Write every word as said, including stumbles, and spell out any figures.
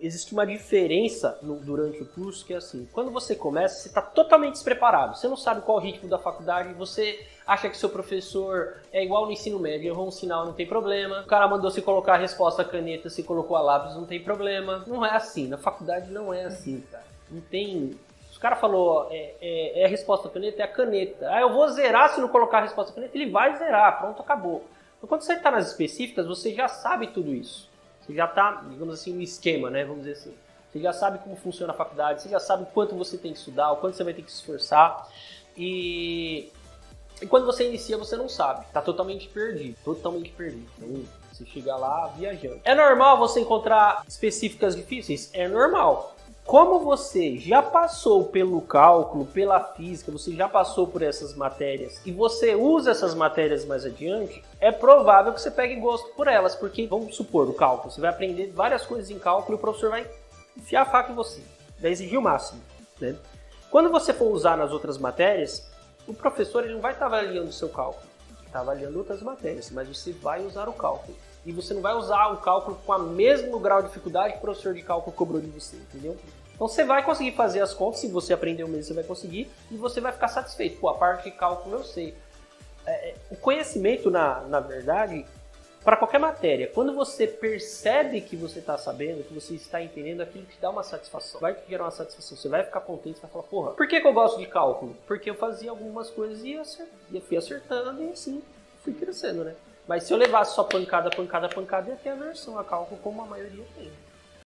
Existe uma diferença no, durante o curso que é assim, quando você começa, você está totalmente despreparado, você não sabe qual é o ritmo da faculdade, você acha que seu professor é igual no ensino médio, errou um sinal, não tem problema, o cara mandou você colocar a resposta à caneta, você colocou a lápis, não tem problema. Não é assim, na faculdade não é assim, cara. Não tem... Se o cara falou, é, é, é a resposta à caneta, é a caneta. Ah, eu vou zerar se não colocar a resposta à caneta, ele vai zerar, pronto, acabou. Então quando você está nas específicas, você já sabe tudo isso. Você já está, digamos assim, no esquema, né? Vamos dizer assim. Você já sabe como funciona a faculdade, você já sabe o quanto você tem que estudar, o quanto você vai ter que se esforçar. E, e quando você inicia, você não sabe. Está totalmente perdido. Totalmente perdido. Então, você chega lá viajando. É normal você encontrar específicas difíceis? É normal. Como você já passou pelo cálculo, pela física, você já passou por essas matérias e você usa essas matérias mais adiante, é provável que você pegue gosto por elas, porque, vamos supor, o cálculo, você vai aprender várias coisas em cálculo e o professor vai enfiar a faca em você, vai exigir o máximo, né? Quando você for usar nas outras matérias, o professor ele não vai estar avaliando o seu cálculo, ele está avaliando outras matérias, mas você vai usar o cálculo. E você não vai usar o cálculo com o mesmo grau de dificuldade que o professor de cálculo cobrou de você, entendeu? Então você vai conseguir fazer as contas, se você aprendeu mesmo, você vai conseguir, e você vai ficar satisfeito. Pô, a parte de cálculo eu sei. É, o conhecimento, na, na verdade, para qualquer matéria, quando você percebe que você está sabendo, que você está entendendo, aquilo te dá uma satisfação. Vai te gerar uma satisfação, você vai ficar contente, você vai falar, porra, por que, que eu gosto de cálculo? Porque eu fazia algumas coisas e eu fui acertando e assim fui crescendo, né? Mas se eu levasse só pancada, pancada, pancada, ia ter aversão a cálculo, como a maioria tem.